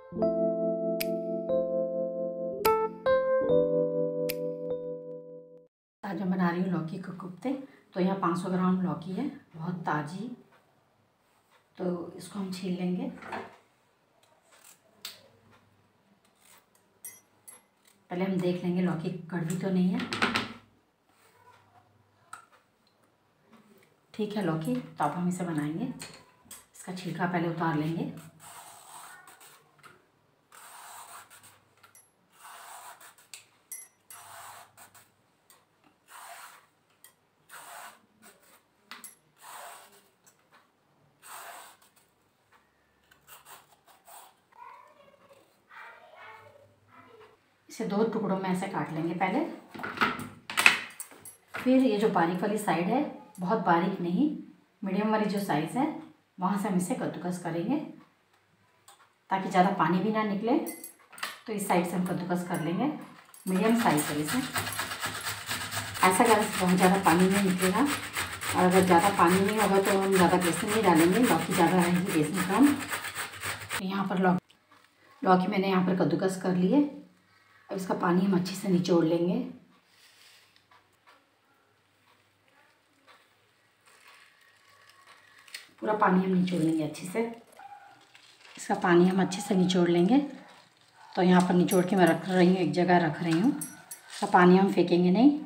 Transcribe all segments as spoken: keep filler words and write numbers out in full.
आज मैं बना रही हूँ लौकी के कोफ्ते। तो यहाँ पाँच सौ ग्राम लौकी है, बहुत ताज़ी। तो इसको हम छील लेंगे। पहले हम देख लेंगे लौकी कड़वी तो नहीं है। ठीक है लौकी, तो अब हम इसे बनाएंगे। इसका छिलका पहले उतार लेंगे। इसे दो टुकड़ों में ऐसे काट लेंगे पहले। फिर ये जो बारीक वाली साइड है, बहुत बारीक नहीं, मीडियम वाली जो साइज़ है, वहाँ से हम इसे कद्दूकस करेंगे ताकि ज़्यादा पानी भी ना निकले। तो इस साइड से हम कद्दूकस कर लेंगे मीडियम साइज़ वाले से। ऐसा करने से बहुत ज़्यादा पानी नहीं निकलेगा। और अगर ज़्यादा पानी नहीं होगा तो हम ज़्यादा बेसन नहीं डालेंगे, लौकी ज़्यादा रहेगी, बेसन कम। यहाँ पर लौकी लौकी मैंने यहाँ पर कद्दूकस कर लिए। अब इसका पानी हम अच्छे से निचोड़ लेंगे। पूरा पानी हम निचोड़ लेंगे अच्छे से। इसका पानी हम अच्छे से निचोड़ लेंगे। तो यहाँ पर निचोड़ के मैं रख रही हूँ, एक जगह रख रही हूँ। इसका पानी हम फेंकेंगे नहीं।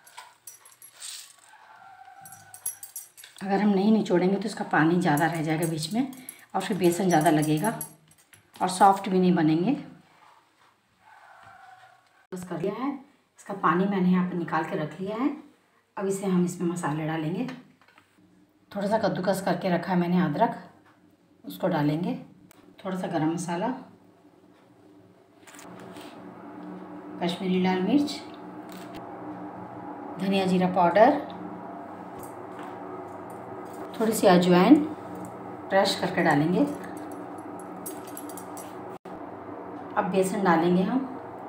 अगर हम नहीं निचोड़ेंगे तो इसका पानी ज़्यादा रह जाएगा बीच में, और फिर बेसन ज़्यादा लगेगा और सॉफ्ट भी नहीं बनेंगे। बस कर लिया है। इसका पानी मैंने यहाँ पर निकाल के रख लिया है। अब इसे हम इसमें मसाले डालेंगे। थोड़ा सा कद्दूकस करके रखा है मैंने अदरक, उसको डालेंगे। थोड़ा सा गरम मसाला, कश्मीरी लाल मिर्च, धनिया जीरा पाउडर, थोड़ी सी अजवाइन क्रश करके डालेंगे। अब बेसन डालेंगे हम,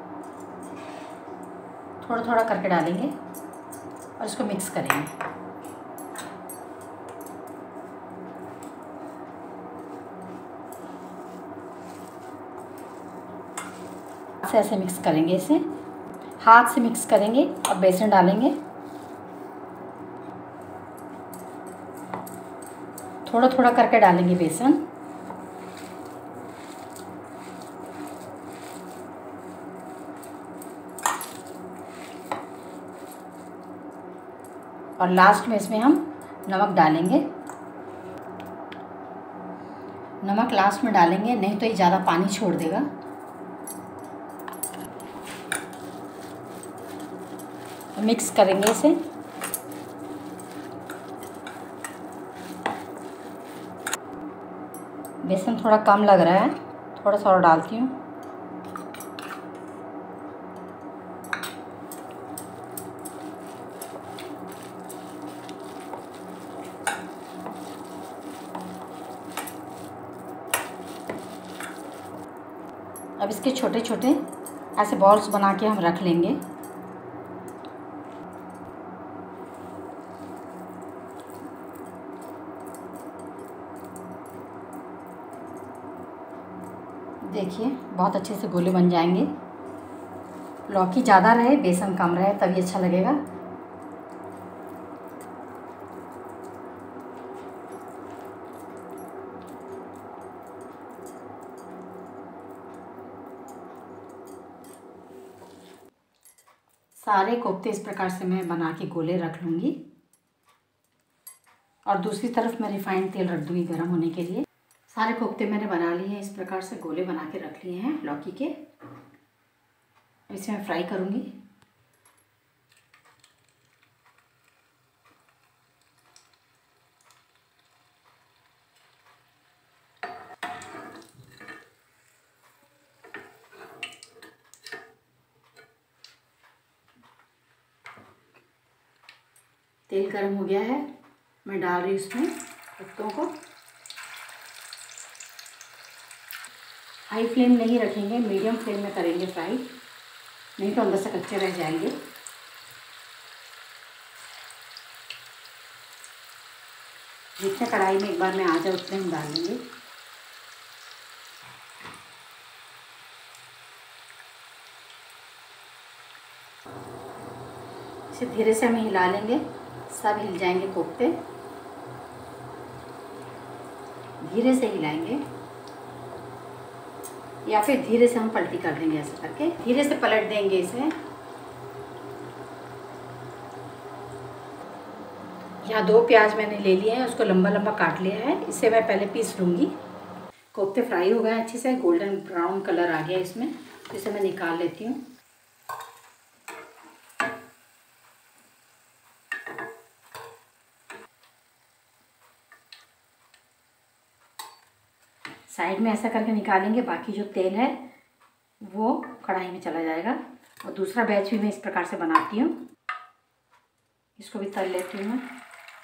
थोड़ा थोड़ा करके डालेंगे और इसको मिक्स करेंगे। से ऐसे मिक्स करेंगे, इसे हाथ से मिक्स करेंगे और बेसन डालेंगे। थोड़ा थोड़ा करके डालेंगे बेसन। और लास्ट में इसमें हम नमक डालेंगे। नमक लास्ट में डालेंगे, नहीं तो ये ज़्यादा पानी छोड़ देगा। मिक्स करेंगे इसे। बेसन थोड़ा कम लग रहा है, थोड़ा सा और डालती हूँ। अब इसके छोटे छोटे ऐसे बॉल्स बना के हम रख लेंगे। देखिए बहुत अच्छे से गोले बन जाएंगे। लौकी ज़्यादा रहे, बेसन कम रहे, तभी अच्छा लगेगा। सारे कोफ्ते इस प्रकार से मैं बना के गोले रख लूँगी। और दूसरी तरफ मैं रिफाइंड तेल रख दूँगी गर्म होने के लिए। सारे कोफ्ते मैंने बना लिए हैं, इस प्रकार से गोले बना के रख लिए हैं लौकी के। इसे मैं फ्राई करूँगी। तेल गर्म हो गया है, मैं डाल रही हूँ इसमें कोफ्तों को। हाई फ्लेम नहीं रखेंगे, मीडियम फ्लेम में करेंगे फ्राई, नहीं तो अंदर से कच्चे रह जाएंगे। जितने कढ़ाई में एक बार में आ जाए उतने हम डाल लेंगे। इसे धीरे से हम हिला लेंगे, सब हिल जाएंगे कोफ्ते। धीरे से हिलाएंगे या फिर धीरे से हम पलटी कर देंगे, ऐसे करके धीरे से पलट देंगे इसे। यहाँ दो प्याज मैंने ले लिए हैं, उसको लंबा लंबा काट लिया है। इसे मैं पहले पीस लूँगी। कोफ्ते फ्राई हो गए अच्छे से, गोल्डन ब्राउन कलर आ गया इसमें, तो इसे मैं निकाल लेती हूँ। साइड में ऐसा करके निकालेंगे, बाकी जो तेल है वो कढ़ाई में चला जाएगा। और दूसरा बैच भी मैं इस प्रकार से बनाती हूँ, इसको भी तल लेती हूँ मैं।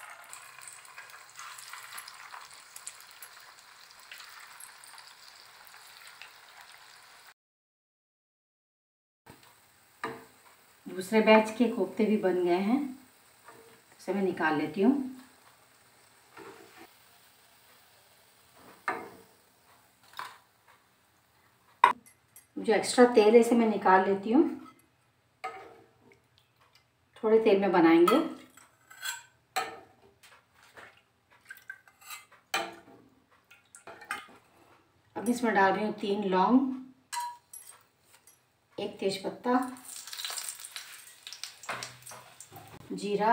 दूसरे बैच के कोफ्ते भी बन गए हैं, इसे मैं निकाल लेती हूँ। जो एक्स्ट्रा तेल है इसे मैं निकाल लेती हूँ। थोड़े तेल में बनाएंगे। अब इसमें डाल रही हूँ तीन लौंग, एक तेजपत्ता, जीरा,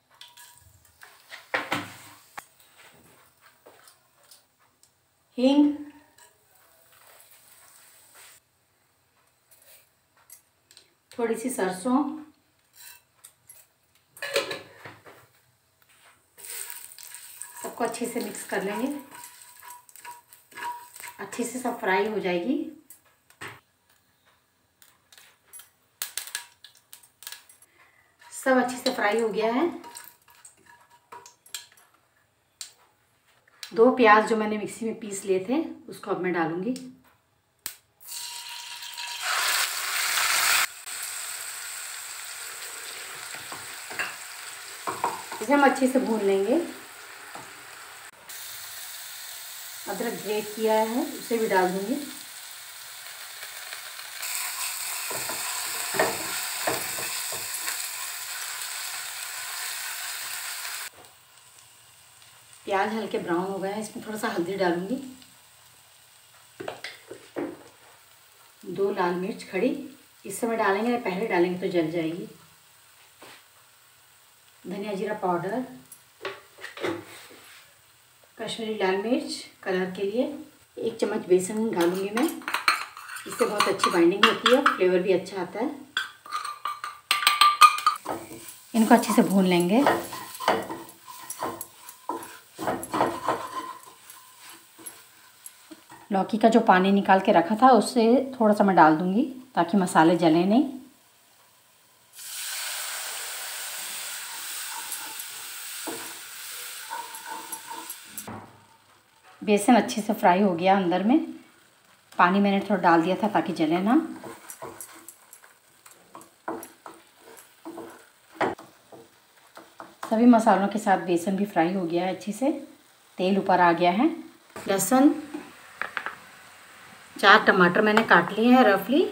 हींग, थोड़ी सी सरसों, सबको अच्छे से मिक्स कर लेंगे। अच्छे से सब फ्राई हो जाएगी। सब अच्छे से फ्राई हो गया है। दो प्याज जो मैंने मिक्सी में पीस लिए थे उसको अब मैं डालूंगी। इसे हम अच्छे से भून लेंगे। अदरक ग्रेट किया है उसे भी डाल दूंगी। प्याज हल्के ब्राउन हो गए हैं, इसमें थोड़ा सा हल्दी डालूंगी। दो लाल मिर्च खड़ी, इस समय डालेंगे, पहले डालेंगे तो जल जाएगी। धनिया जीरा पाउडर, कश्मीरी लाल मिर्च कलर के लिए, एक चम्मच बेसन डालूंगी मैं, इससे बहुत अच्छी बाइंडिंग होती है, फ्लेवर भी अच्छा आता है। इनको अच्छे से भून लेंगे। लौकी का जो पानी निकाल के रखा था उससे थोड़ा सा मैं डाल दूंगी ताकि मसाले जले नहीं। बेसन अच्छे से फ्राई हो गया अंदर में। पानी मैंने थोड़ा डाल दिया था ताकि जले ना। सभी मसालों के साथ बेसन भी फ्राई हो गया है अच्छे से, तेल ऊपर आ गया है। लहसुन, चार टमाटर मैंने काट लिए हैं रफली,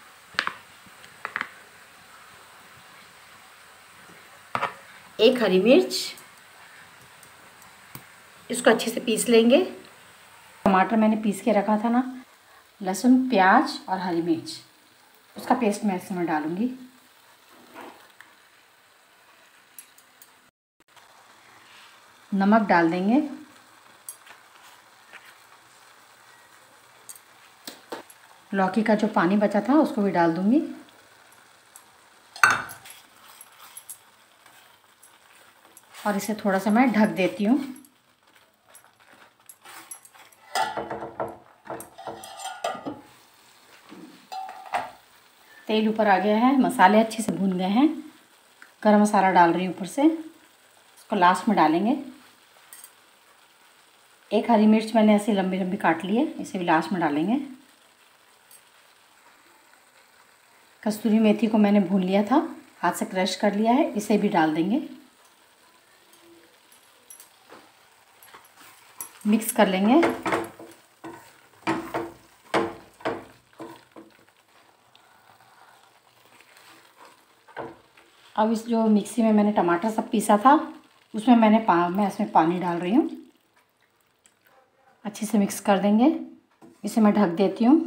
एक हरी मिर्च, इसको अच्छे से पीस लेंगे। टमाटर मैंने पीस के रखा था ना, लहसुन, प्याज और हरी मिर्च, उसका पेस्ट मैं इसमें डालूंगी। नमक डाल देंगे। लौकी का जो पानी बचा था उसको भी डाल दूंगी। और इसे थोड़ा सा मैं ढक देती हूँ। तेल ऊपर आ गया है, मसाले अच्छे से भून गए हैं। गरम मसाला डाल रही हूँ ऊपर से, इसको लास्ट में डालेंगे। एक हरी मिर्च मैंने ऐसे लंबी लंबी काट ली है, इसे भी लास्ट में डालेंगे। कस्तूरी मेथी को मैंने भून लिया था, हाथ से क्रश कर लिया है, इसे भी डाल देंगे। मिक्स कर लेंगे। अब इस जो मिक्सी में मैंने टमाटर सब पीसा था उसमें मैंने पा मैं इसमें पानी डाल रही हूँ। अच्छे से मिक्स कर देंगे। इसे मैं ढक देती हूँ।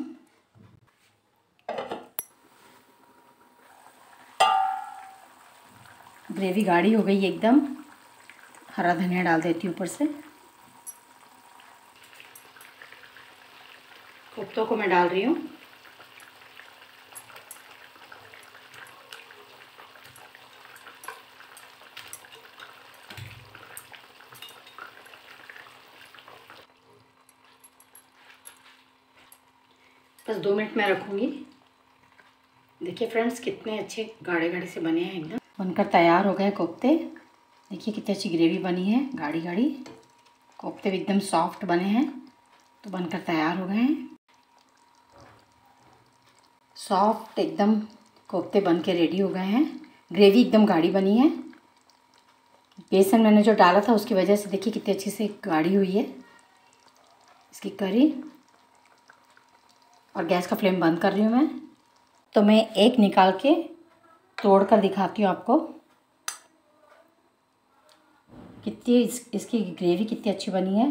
ग्रेवी गाढ़ी हो गई एकदम। हरा धनिया डाल देती हूँ ऊपर से। कोफ्तों को मैं डाल रही हूँ। बस दो मिनट में रखूँगी। देखिए फ्रेंड्स कितने अच्छे गाढ़े गाढ़े से बने हैं, एकदम बनकर तैयार हो गए कोफ्ते। देखिए कितनी अच्छी ग्रेवी बनी है, गाढ़ी गाढ़ी। कोफ्ते भी एकदम सॉफ्ट बने हैं, तो बनकर तैयार हो गए हैं। सॉफ्ट एकदम कोफ्ते बन के रेडी हो गए हैं। ग्रेवी एकदम गाढ़ी बनी है। बेसन मैंने जो डाला था उसकी वजह से देखिए कितनी अच्छी से गाढ़ी हुई है इसकी करी। और गैस का फ्लेम बंद कर रही हूँ मैं। तो मैं एक निकाल के तोड़ कर दिखाती हूँ आपको कितनी इस, इसकी ग्रेवी कितनी अच्छी बनी है।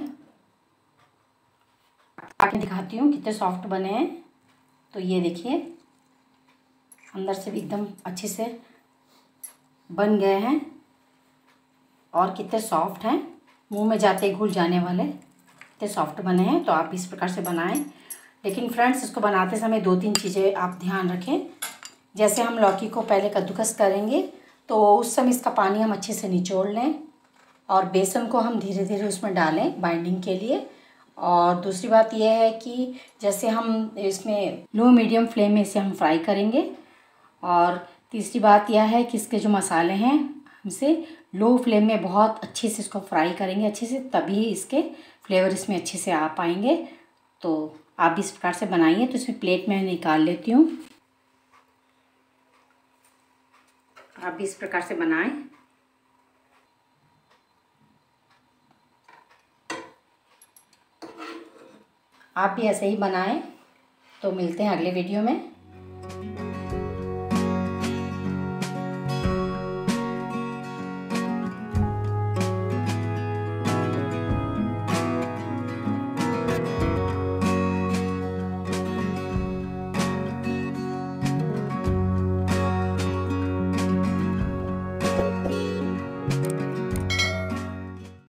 काट दिखाती हूँ कितने सॉफ्ट बने हैं। तो ये देखिए अंदर से भी एकदम अच्छे से बन गए हैं और कितने सॉफ्ट हैं, मुंह में जाते ही घुल जाने वाले कितने सॉफ्ट बने हैं। तो आप इस प्रकार से बनाएं। लेकिन फ्रेंड्स इसको बनाते समय दो तीन चीज़ें आप ध्यान रखें। जैसे हम लौकी को पहले कद्दूकस करेंगे तो उस समय इसका पानी हम अच्छे से निचोड़ लें और बेसन को हम धीरे धीरे उसमें डालें बाइंडिंग के लिए। और दूसरी बात यह है कि जैसे हम इसमें लो मीडियम फ्लेम में इसे हम फ्राई करेंगे। और तीसरी बात यह है कि इसके जो मसाले हैं हमसे लो फ्लेम में बहुत अच्छे से इसको फ्राई करेंगे अच्छे से, तभी इसके फ्लेवर इसमें अच्छे से आ पाएंगे। तो आप भी इस प्रकार से बनाइए। तो इसमें प्लेट में निकाल लेती हूँ। आप भी इस प्रकार से बनाएं। आप भी ऐसे ही बनाएं। तो मिलते हैं अगले वीडियो में।